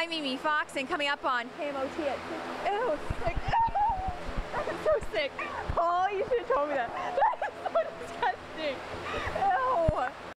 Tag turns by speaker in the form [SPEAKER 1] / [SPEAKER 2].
[SPEAKER 1] Hi Mimi Fox, and coming up on KMOT at 6. Ew, sick. Ew, I'm so sick. Oh, you should have told me that.